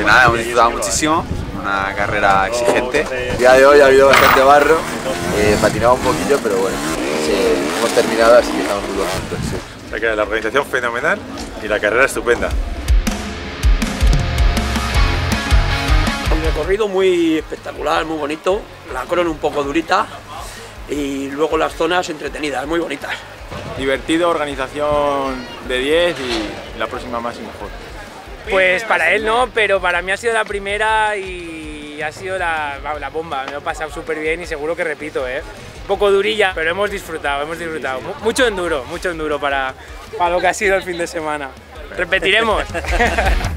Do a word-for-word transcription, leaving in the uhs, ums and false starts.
nada, hemos disfrutado muchísimo, una carrera exigente. El día de hoy ha habido bastante barro, eh, patinaba un poquillo, pero bueno, sí, hemos terminado, así que estamos muy contentos. Sí. O sea que la organización fenomenal y la carrera estupenda. Un recorrido muy espectacular, muy bonito, la crono un poco durita y luego las zonas entretenidas, muy bonitas. Divertido, organización de diez y la próxima más y mejor. Pues para él no, pero para mí ha sido la primera y ha sido la, la bomba, me lo he pasado súper bien y seguro que repito, ¿eh? Un poco durilla, pero hemos disfrutado, hemos disfrutado. Mucho enduro, mucho enduro para, para lo que ha sido el fin de semana. Repetiremos.